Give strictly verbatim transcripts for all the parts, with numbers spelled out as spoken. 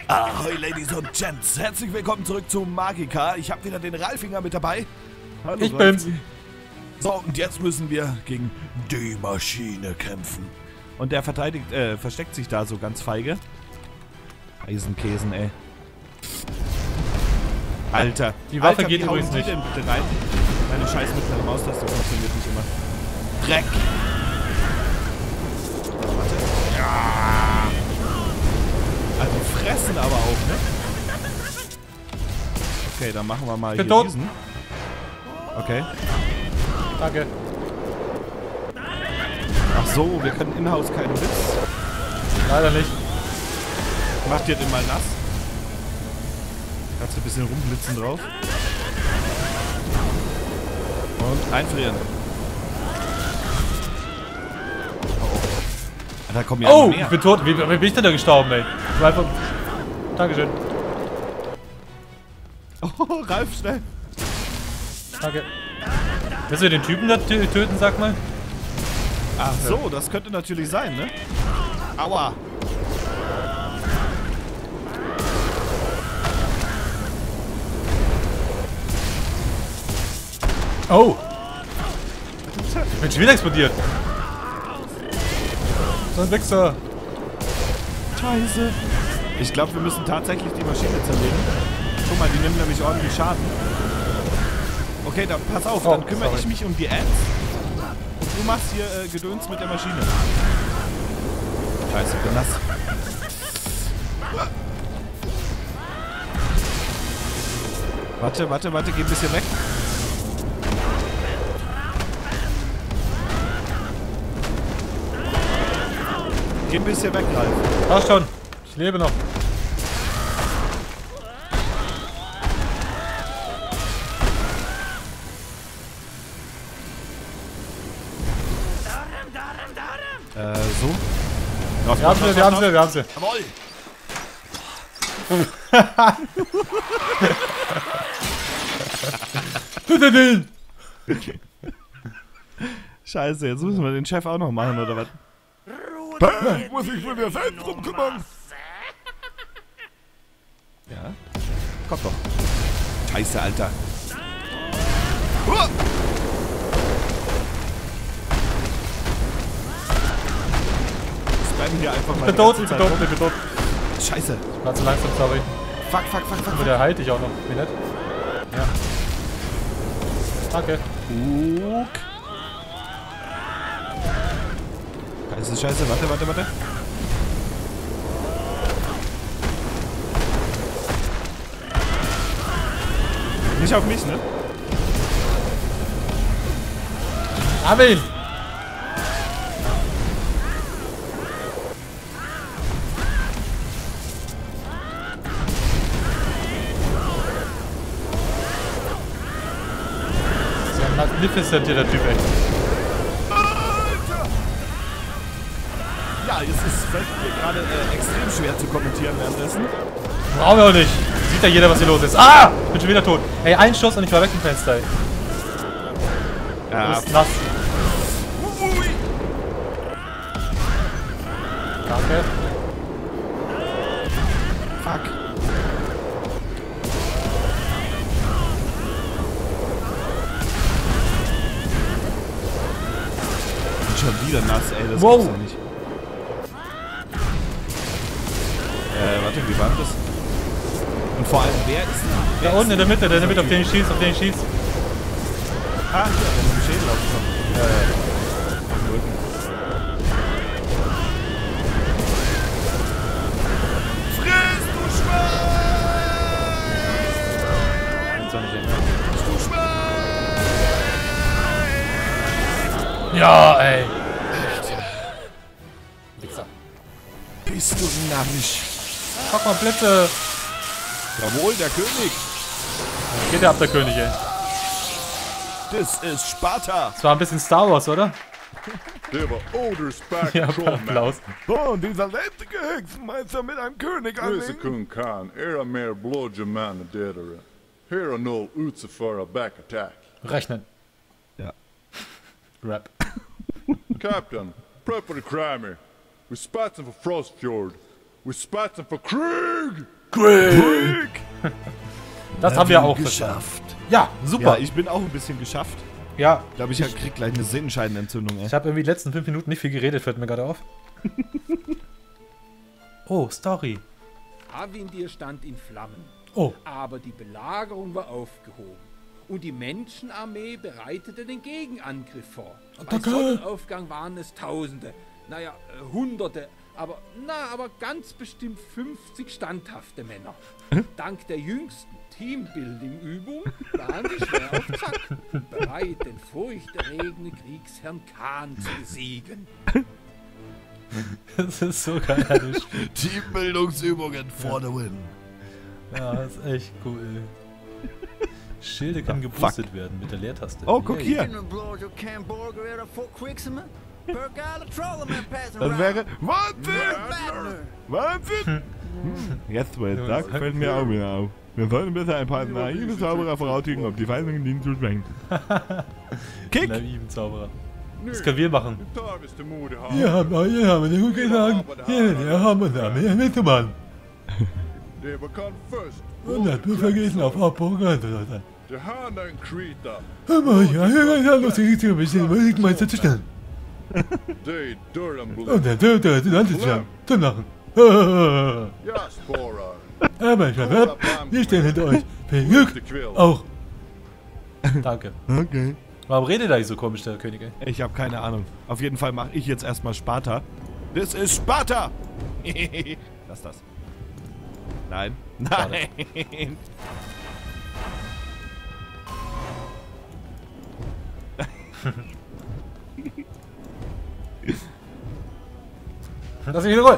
Ahoi Ladies und Gents, herzlich willkommen zurück zu Magica. Ich habe wieder den Ralfinger mit dabei. Hallo, ich bin's. So, und jetzt müssen wir gegen die Maschine kämpfen. Und der verteidigt, äh, versteckt sich da so ganz feige. Eisenkäsen, ey. Alter. Die Waffe Alter, geht wie übrigens hauen die nicht. denn bitte rein? Meine scheiß mittlere Maustaste funktioniert nicht immer. Dreck. Warte. Ja. Also die fressen aber auch, ne? Okay, dann machen wir mal ich bin hier tot. diesen. Okay. Danke. Ach so, wir können in-house keinen Witz. Leider nicht. Macht ihr den mal nass? Kannst du ein bisschen rumblitzen drauf. Und einfrieren. Oh, oh. Da kommen ja Oh, mehr. ich bin tot. Wie, wie bin ich denn da gestorben, ey? Ich war einfach... Dankeschön. Oh, Ralf, schnell. Danke. Willst du den Typen da tö- töten, sag mal? Ach so, das könnte natürlich sein, ne? Aua. Oh! Ich bin schon wieder explodiert. So ein Wichser. Scheiße. Ich glaube, wir müssen tatsächlich die Maschine zerlegen. Guck mal, die nimmt nämlich ordentlich Schaden. Okay, dann pass auf, Oh, dann kümmere sorry. ich mich um die Ants. Und du machst hier äh, Gedöns mit der Maschine. Scheiße, ich bin nass. Warte, warte, warte, geh ein bisschen weg. Geh ein bisschen weg, Ralf. Ach schon. Ich lebe noch. Äh, so. Raus, Wir haben sie, wir haben sie, wir haben sie. Jawohl. Bitte nicht! Scheiße, jetzt müssen wir den Chef auch noch machen, oder was? Ich muss mich mit mir selbst drum kümmern. Ja. Kommt doch. Scheiße, Alter. Spammen hier einfach mal. Ich bin die tot, ganze ich bin Zeit tot, rum. ich bin tot. Scheiße. Ich war zu langsam, sorry. Fuck, fuck, fuck, fuck. Aber fuck. der heilt dich auch noch. Wie nett. Ja. Danke. Uk. Scheiße, scheiße. Warte, warte, warte. Nicht auf mich, ne? Hab ihn! Das ist ja magnificent hier, der Typ, ey. Ja, jetzt ist fällt mir gerade äh, extrem schwer zu kommentieren währenddessen. Brauchen wir auch nicht. Sieht ja jeder, was hier los ist. Ah! Ich bin schon wieder tot. Ey, ein Schuss und ich war weg vom Fenster, ey. Ja, Das ist nass. Danke. fuck. Bin schon wieder nass, ey, das Wow. gibt's ja nicht. Äh, warte, wie war das? Und vor allem, wer ist wer Da ist unten in der Mitte, der in der Mitte, auf den ich schieß, auf den ich schieß. Ah, hier, der mit dem Schädel aufgekommen. Ja, ja. Auf dem Rücken. Friss, du Schwein! Kannst du nicht hin. Du Schwein! Ja, ey. Wichser. Bist du narrisch? Guck mal, Blitze. Jawohl, der König. Geht der ab, der König, ey. Das ist Sparta. Das war ein bisschen Star Wars, oder? Der war Oders back Ja, control, man. Applaus. So, und dieser lästige Hexenmeister mit einem König Ryse anlegen. kun kan, era mer blodgeman dedare. Hera null utsefara back attack. Rechnen. Ja. Rap. Captain, prep for the Kramer. We spots him for Frostfjord. We spots him for Krieg! Quick! Das haben wir auch geschafft. Ja, super. Ja, ich bin auch ein bisschen geschafft. Ja, Ich glaube, ich, ich krieg gleich eine Sehenscheidenentzündung, ey. ich habe irgendwie die letzten fünf Minuten nicht viel geredet, fällt mir gerade auf. Oh, Story. Avindir stand in Flammen. Oh. Aber die Belagerung war aufgehoben. Und die Menschenarmee bereitete den Gegenangriff vor. Bei Sonnenaufgang waren es Tausende, naja, äh, Hunderte, aber, na, aber ganz bestimmt fünfzig standhafte Männer. Dank der jüngsten Teambuilding-Übung waren sie schwer auf Zack, bereit, den furchterregenden Kriegsherrn Khan zu besiegen. Das ist so geil, das Spiel. Teambildungsübungen for the win. Ja, das ist echt cool. Schilde können Ja, geboostet werden mit der Leertaste. Oh, guck Yay. hier. Das wäre... Wahnsinn! Wahnsinn! Hm. Jetzt, wo es sagt, fällt mir auch wieder auf. Wir sollten besser ein paar naive Zauberer vorausschicken, ob die Feindlichen dienen zu schwängen. Kick! Naiven Zauberer. Das können wir machen. Hier haben wir, hier haben wir den gut gesagt. Hier haben wir da mehr mitzumachen. Und das wird vergessen auf Abbruch. The hand and Krita, Aber ja, ja, lustig, ich bisschen Musikmeister zu stellen. they Durham Und Blue. dann dürft ihr die Land zu zum Lachen. Ja, Spora. Aber ich ab, wir stehen hinter euch. Viel Glück The Quill. auch. Danke. Okay. Warum redet er so komisch, der König? Ich habe keine Ahnung. Auf jeden Fall mache ich jetzt erstmal Sparta. Das ist Sparta! Lass das. Nein. Nein! Lass mich wieder Ruhe!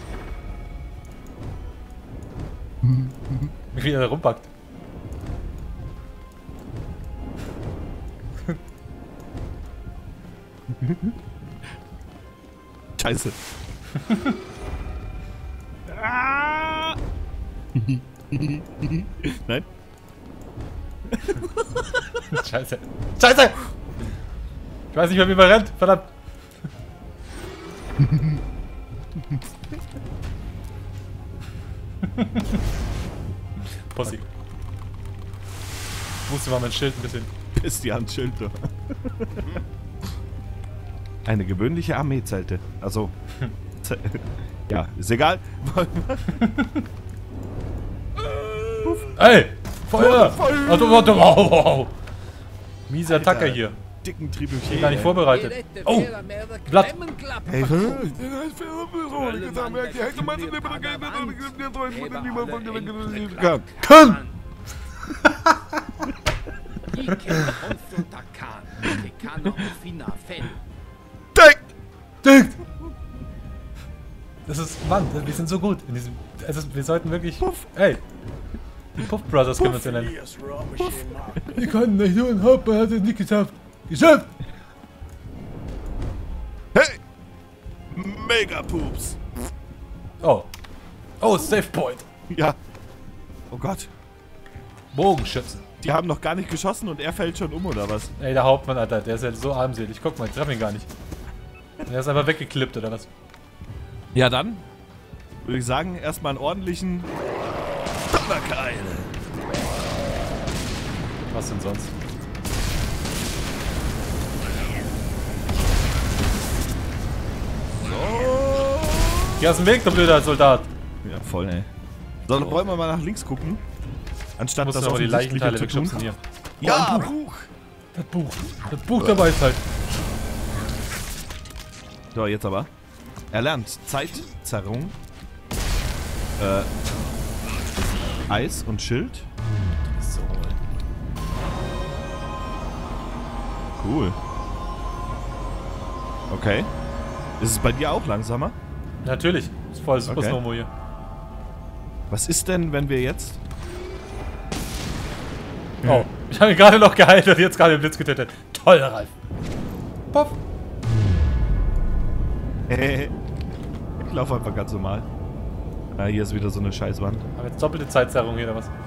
Wie er da rumpackt. Scheiße. Ah! Nein? Scheiße. Scheiße! Ich weiß nicht mehr, wie man rennt. Verdammt. Possi. Ich musste mal mein Schild ein bisschen. Ist die Hand Schild da. Eine gewöhnliche Armeezelte. Also. Ze- ja, ist egal. Ey! Feuer! Feuer! Also, warte, wow, wow. Miese Attacke Alter. hier. Dicken Tribuchier. Gar nicht vorbereitet. Oh! Blatt. Hey, Kann! Denkt! Das ist, Mann, wir sind so gut in diesem, also wir sollten wirklich, Puff, ey, die Puff Brothers können wir uns ja nennen. Wir konnten nicht tun, Hauptmann hat es nicht geschafft. Geschafft! Hey! Mega Poops. Oh. Oh, Save Point. Ja. Oh Gott. Bogenschützen. Die haben noch gar nicht geschossen und er fällt schon um, oder was? Ey, der Hauptmann, Alter, der ist ja so armselig. Guck mal, ich treffe ihn gar nicht. Der ist einfach weggeklippt, oder was? Ja, dann würde ich sagen, erstmal einen ordentlichen Donnerkeil. Was denn sonst? So. Geh aus dem Weg, du blöder Soldat. Ja, voll, ey. So, dann wollen wir mal nach links gucken. Anstatt Musst das du aber die Offensichtliche Leichenteile zu tun. wegschubsen hier. Ja, Oh, ein Buch. Das Buch. Das Buch der Weisheit. So, jetzt aber. Er lernt Zeitzerrung. Äh. Eis und Schild. So. Cool. Okay. Ist es bei dir auch langsamer? Natürlich. Ist voll super Okay. Slow-Mo hier. Was ist denn, wenn wir jetzt... Oh. Ich habe ihn gerade noch geheilt und jetzt gerade den Blitz getötet. Toll, Ralf. Puff. ich laufe einfach ganz normal. Ah, hier ist wieder so eine Scheißwand. Aber jetzt doppelte Zeitzerrung hier, oder was?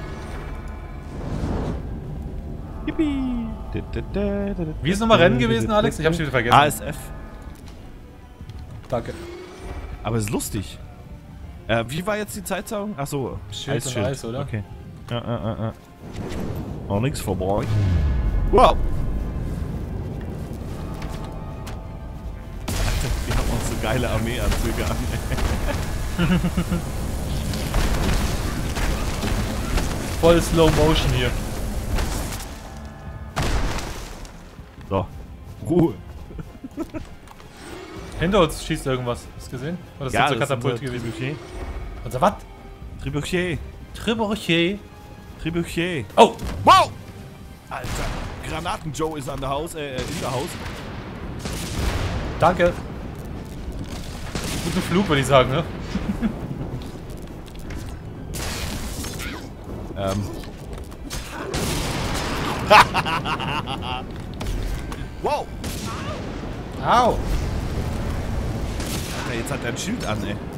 Yippie. Wie ist nochmal Rennen gewesen, Alex? Ich hab's wieder vergessen. A S F. Danke. Aber ist lustig. Äh, wie war jetzt die Zeitzaugung? Achso, Schild und Eis, oder? Okay. Ja, ja, ja, ja. Auch nichts vorbei. Wow! Alter, die haben auch so geile Armeeanzüge an. Voll Slow Motion hier. So. Ruhe. Hinter uns schießt irgendwas. Hast du gesehen? Oder ist das so Katapult gewesen? Trebuchet. Also was? Trebuchet. Trebuchet. Trebuchet. Oh! Wow! Alter, Granaten-Joe ist an der Haus, äh, in der Haus. Danke. Guten Flug, würde ich sagen, ne? ähm. Wow! Au! Alter, jetzt hat er ein Schild an, ey.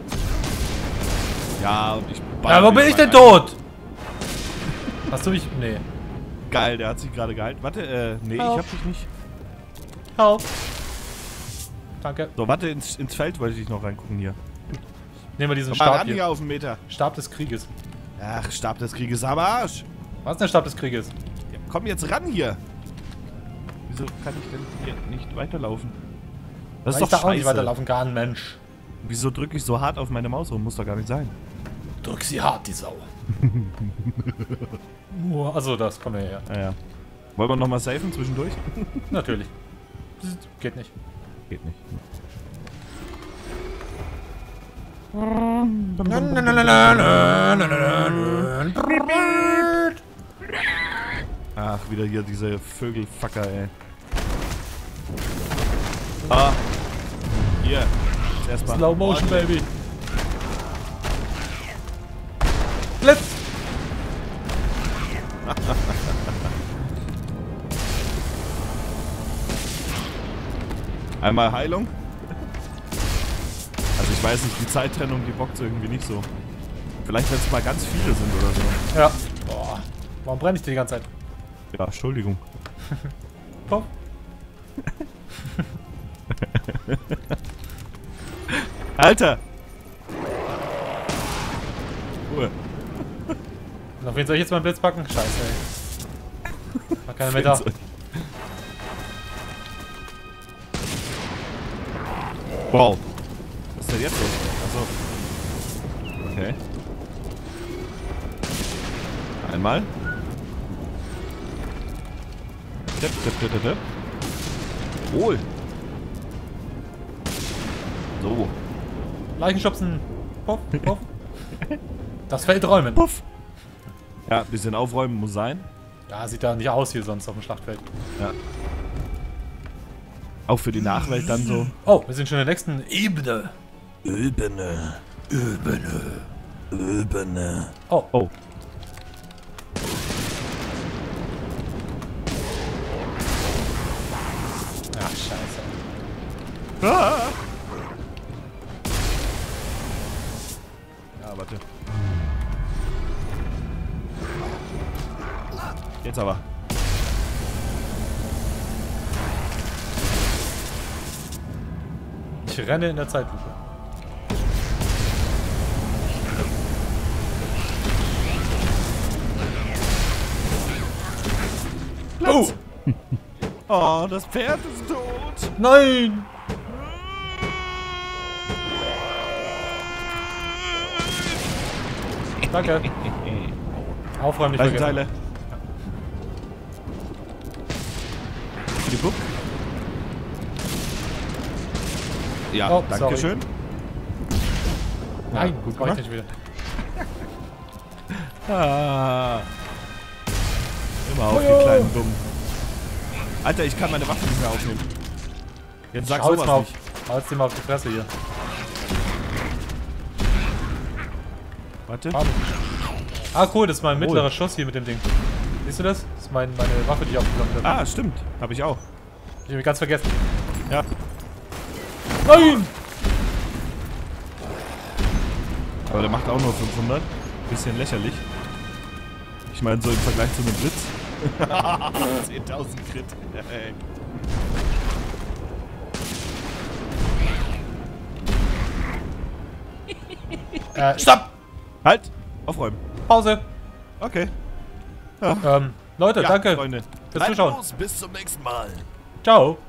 Ja, und ich... Ja, wo bin ich denn tot? Hast du mich... Nee. Geil, der hat sich gerade gehalten. Warte, äh, nee, Help. ich hab dich nicht. Help. Danke. So, warte, ins, ins Feld wollte ich noch reingucken hier. Nehmen wir diesen Komm mal Stab ran hier. hier auf den Meter. Stab des Krieges. Ach, Stab des Krieges am Arsch. Was ist der Stab des Krieges? Ja, komm jetzt ran hier. Wieso kann ich denn hier nicht weiterlaufen? Das Weil ist ich doch da auch nicht scheiße. weiterlaufen kann, Mensch. Wieso drücke ich so hart auf meine Maus rum? Muss doch gar nicht sein. Drück sie hart, die Sau. Oh, also das, komm her. Ja, ja. Wollen wir nochmal safen zwischendurch? Natürlich. Geht nicht. Geht nicht. Ach, wieder hier diese Vögelfucker, ey. Ah. Hier. Jetzt erstmal. Slow Motion, Baby. Blitz! Einmal Heilung. Also ich weiß nicht, die Zeittrennung, die bockt irgendwie nicht so. Vielleicht wenn es mal ganz viele sind oder so. Ja. Boah. Warum brenne ich die ganze Zeit? Ja, Entschuldigung. Komm. Alter! Ruhe. Und auf wen soll ich jetzt mal einen Blitz packen? Scheiße, ey. War keiner mehr da. Wow. Was ist denn jetzt los? Achso. Okay. Einmal. Tipp, tipp, tipp, tipp, tipp. Wohl. So. Leichenschubsen. Puff, puff. Das Feld räumen. Puff. Ja, ein bisschen aufräumen muss sein. Ja, sieht da nicht aus hier sonst auf dem Schlachtfeld. Ja. Auch für die Nachwelt dann so. Oh, wir sind schon in der nächsten Ebene. Ebene. Ebene. Ebene. Oh. Oh. Ach, scheiße. Ah. Ja, warte. Jetzt aber. Ich renne in der Zeitlupe. Oh! Oh, das Pferd ist tot! Nein! Danke. Aufräumen, nicht vergessen. Leichenteile. Die Puck. Ja, Oh, danke sorry. schön. Nein, Ja, gut gut ich gemacht. nicht wieder. Ah. Immer auf Oh, die ja. kleinen Dummen. Alter, ich kann meine Waffe nicht mehr aufnehmen. Jetzt sag Hau jetzt sowas mal auf, nicht. hau jetzt dir mal auf die Fresse hier. Warte. Pardon. Ah, cool, das ist mein mittlerer Schuss hier mit dem Ding. Siehst du das? Das ist mein, meine Waffe, die ich aufgesammelt habe. Ah, stimmt. Hab ich auch. Ich hab mich ganz vergessen. Ja. Nein! Aber der macht auch nur fünfhundert. Bisschen lächerlich. Ich meine, so im Vergleich zu einem Blitz. zehntausend Crit. Ey. Äh, stopp! Halt! Aufräumen. Pause! Okay. Ähm, Leute, Ja, danke Freunde. fürs Bleibt Zuschauen. los, bis zum nächsten Mal. Ciao!